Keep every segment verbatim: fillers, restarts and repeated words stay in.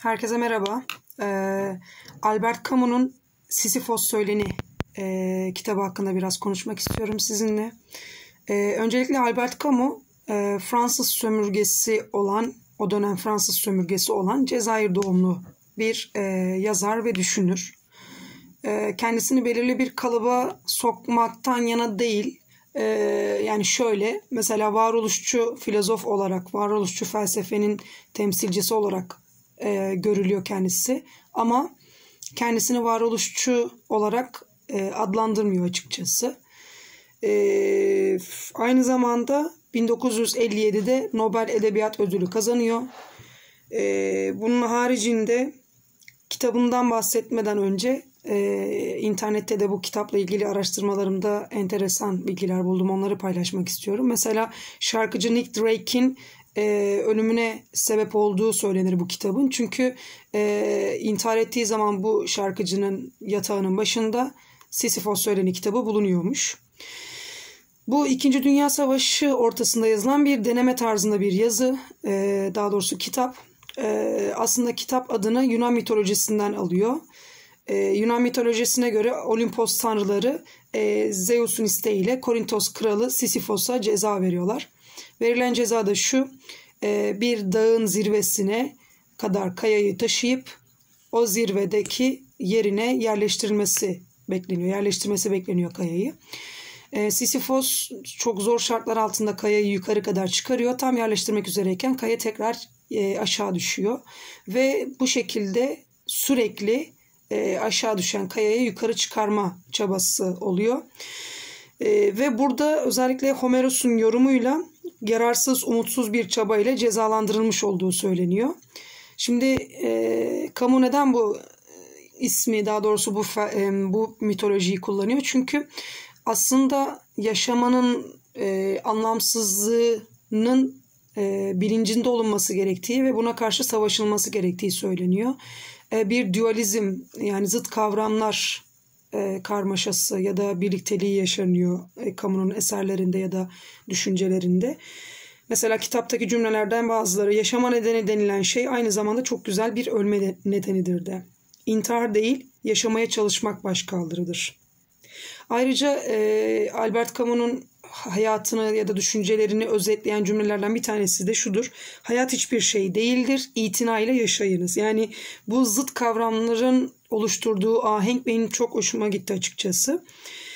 Herkese merhaba. Ee, Albert Camus'un Sisyphos Söyleni e, kitabı hakkında biraz konuşmak istiyorum sizinle. Ee, öncelikle Albert Camus e, Fransız sömürgesi olan, o dönem Fransız sömürgesi olan Cezayir doğumlu bir e, yazar ve düşünür. E, kendisini belirli bir kalıba sokmaktan yana değil. Ee, yani şöyle, mesela varoluşçu filozof olarak, varoluşçu felsefenin temsilcisi olarak e, görülüyor kendisi. Ama kendisini varoluşçu olarak e, adlandırmıyor açıkçası. E, aynı zamanda bin dokuz yüz elli yedide Nobel Edebiyat Ödülü kazanıyor. E, bunun haricinde kitabından bahsetmeden önce Ee, internette de bu kitapla ilgili araştırmalarımda enteresan bilgiler buldum. Onları paylaşmak istiyorum. Mesela şarkıcı Nick Drake'in e, ölümüne sebep olduğu söylenir bu kitabın. Çünkü e, intihar ettiği zaman bu şarkıcının yatağının başında Sisyphos Söyleni kitabı bulunuyormuş. Bu İkinci Dünya Savaşı ortasında yazılan bir deneme tarzında bir yazı. E, daha doğrusu kitap. E, aslında kitap adını Yunan mitolojisinden alıyor. Ee, Yunan mitolojisine göre Olimpos tanrıları e, Zeus'un isteğiyle Korintos kralı Sisyphos'a ceza veriyorlar. Verilen ceza da şu: e, bir dağın zirvesine kadar kayayı taşıyıp o zirvedeki yerine yerleştirilmesi bekleniyor. Yerleştirmesi bekleniyor kayayı. E, Sisyphos çok zor şartlar altında kayayı yukarı kadar çıkarıyor. Tam yerleştirmek üzereyken kaya tekrar e, aşağı düşüyor ve bu şekilde sürekli E, aşağı düşen kayayı yukarı çıkarma çabası oluyor. E, ve burada özellikle Homeros'un yorumuyla yararsız, umutsuz bir çabayla cezalandırılmış olduğu söyleniyor. Şimdi e, Camus neden bu ismi, daha doğrusu bu e, bu mitolojiyi kullanıyor? Çünkü aslında yaşamanın e, anlamsızlığının e, bilincinde olunması gerektiği ve buna karşı savaşılması gerektiği söyleniyor. Bir dualizm, yani zıt kavramlar e, karmaşası ya da birlikteliği yaşanıyor e, Camus'un eserlerinde ya da düşüncelerinde. Mesela kitaptaki cümlelerden bazıları: yaşama nedeni denilen şey aynı zamanda çok güzel bir ölme nedenidir de. İntihar değil, yaşamaya çalışmak başkaldırıdır. Ayrıca e, Albert Camus'un hayatını ya da düşüncelerini özetleyen cümlelerden bir tanesi de şudur: hayat hiçbir şey değildir, itina ile yaşayınız. Yani bu zıt kavramların oluşturduğu ahenk benim çok hoşuma gitti açıkçası.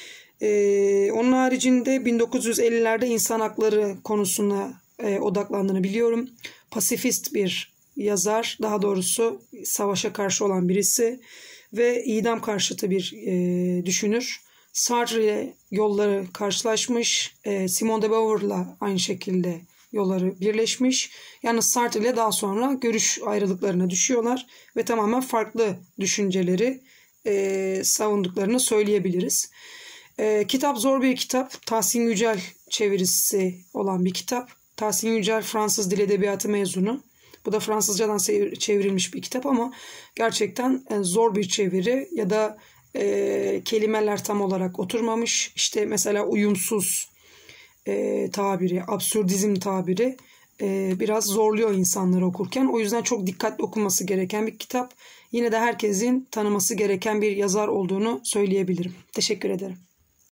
Ee, onun haricinde bin dokuz yüz ellilerde insan hakları konusuna e, odaklandığını biliyorum. Pasifist bir yazar, daha doğrusu savaşa karşı olan birisi ve idam karşıtı bir e, düşünür. Sartre ile yolları karşılaşmış, e, Simone de Beauvoir'la aynı şekilde yolları birleşmiş. Yalnız Sartre ile daha sonra görüş ayrılıklarına düşüyorlar ve tamamen farklı düşünceleri e, savunduklarını söyleyebiliriz. E, kitap zor bir kitap. Tahsin Yücel çevirisi olan bir kitap. Tahsin Yücel Fransız Dil Edebiyatı mezunu. Bu da Fransızcadan çevrilmiş bir kitap ama gerçekten zor bir çeviri ya da E, kelimeler tam olarak oturmamış. İşte mesela uyumsuz e, tabiri, absürdizm tabiri e, biraz zorluyor insanları okurken. O yüzden çok dikkatli okunması gereken bir kitap. Yine de herkesin tanıması gereken bir yazar olduğunu söyleyebilirim. Teşekkür ederim.